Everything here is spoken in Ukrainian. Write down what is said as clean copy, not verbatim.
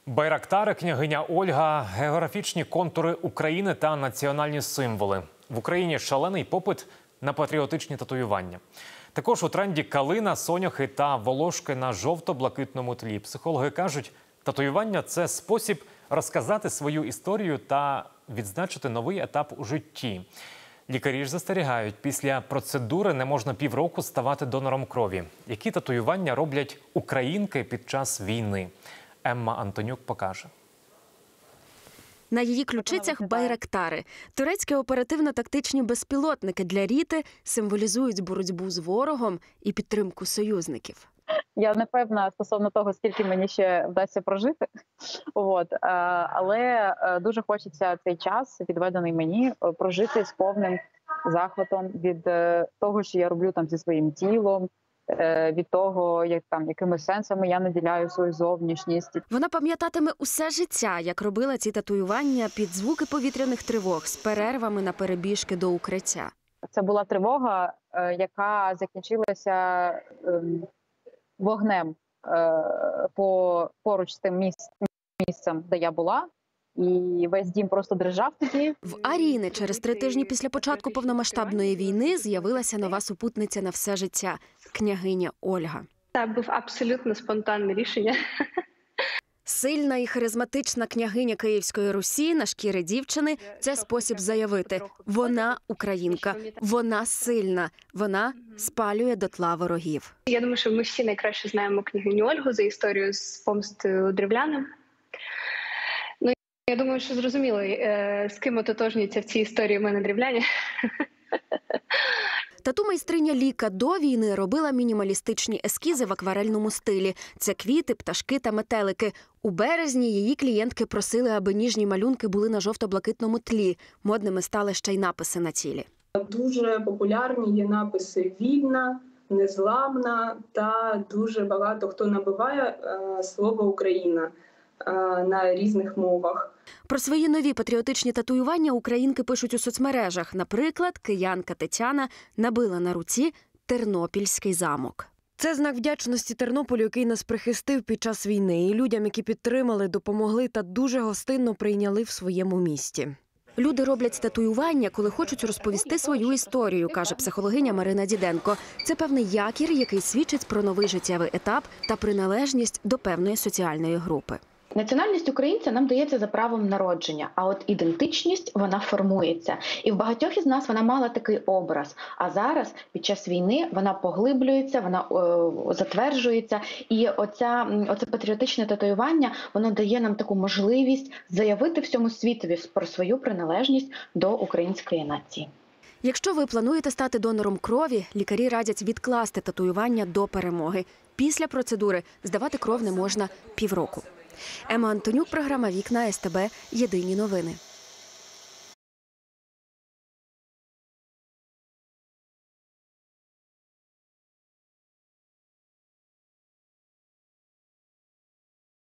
Байрактари, княгиня Ольга, географічні контури України та національні символи. В Україні шалений попит на патріотичні татуювання. Також у тренді калина, соняхи та волошки на жовто-блакитному тлі. Психологи кажуть, татуювання – це спосіб розказати свою історію та відзначити новий етап у житті. Лікарі ж застерігають, після процедури не можна півроку ставати донором крові. Які татуювання роблять українки під час війни? Емма Антонюк покаже. На її ключицях байрактари. Турецькі оперативно-тактичні безпілотники для Ріти символізують боротьбу з ворогом і підтримку союзників. Я не певна стосовно того, скільки мені ще вдасться прожити. Але дуже хочеться цей час, відведений мені, прожити з повним захватом від того, що я роблю там зі своїм тілом, від того, якими сенсами я наділяю свою зовнішність. Вона пам'ятатиме усе життя, як робила ці татуювання під звуки повітряних тривог з перервами на перебіжки до укриття. Це була тривога, яка закінчилася вогнем поруч з тим місцем, де я була. І весь дім просто дрижав тоді. В Аріни через 3 тижні після початку повномасштабної війни з'явилася нова супутниця на все життя – княгиня Ольга. Це був абсолютно спонтанне рішення. Сильна і харизматична княгиня Київської Русі на шкірі дівчини – це спосіб заявити – вона українка, вона сильна, вона спалює дотла ворогів. Я думаю, що ми всі найкраще знаємо княгиню Ольгу за історію з помстою древлянам. Я думаю, що зрозуміло, з ким ототожнюється в цій історії в мене древляні. Тату-майстриня Ліка до війни робила мінімалістичні ескізи в акварельному стилі. Це квіти, пташки та метелики. У березні її клієнтки просили, аби ніжні малюнки були на жовто-блакитному тлі. Модними стали ще й написи на тілі. Дуже популярні є написи «Вільна», «Незламна» та дуже багато хто набиває слово «Україна» на різних мовах. Про свої нові патріотичні татуювання українки пишуть у соцмережах. Наприклад, киянка Тетяна набила на руці «Тернопільський замок». Це знак вдячності Тернополю, який нас прихистив під час війни. І людям, які підтримали, допомогли та дуже гостинно прийняли в своєму місті. Люди роблять татуювання, коли хочуть розповісти свою історію, каже психологиня Марина Діденко. Це певний якір, який свідчить про новий життєвий етап та приналежність до певної соціальної групи. Національність українця нам дається за правом народження, а от ідентичність, вона формується. І в багатьох із нас вона мала такий образ. А зараз, під час війни, вона поглиблюється, вона затверджується. І оце патріотичне татуювання, воно дає нам таку можливість заявити всьому світові про свою приналежність до української нації. Якщо ви плануєте стати донором крові, лікарі радять відкласти татуювання до перемоги. Після процедури здавати кров не можна півроку. Емма Антонюк, програма «Вікна СТБ. Єдині новини».